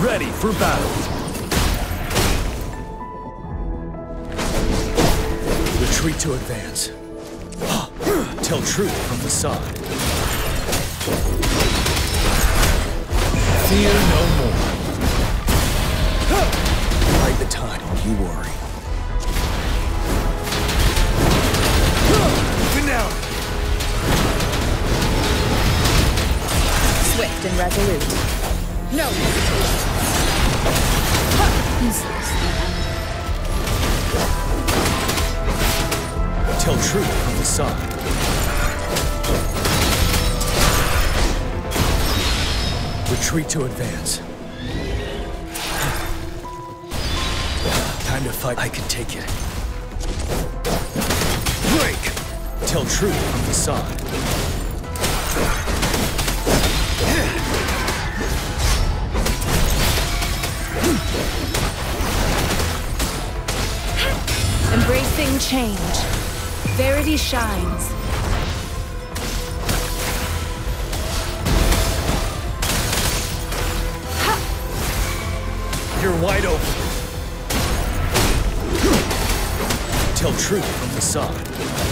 Ready for battle. Retreat to advance. Tell truth from facade. Fear no more. Bide the time, don't you worry. Even now. Swift and resolute. No hesitation. Useless. Tell truth from facade. Retreat to advance. Time to fight. I can take it. Break! Tell truth from facade. Embracing change. Verity shines. You're wide open. Tell truth from facade.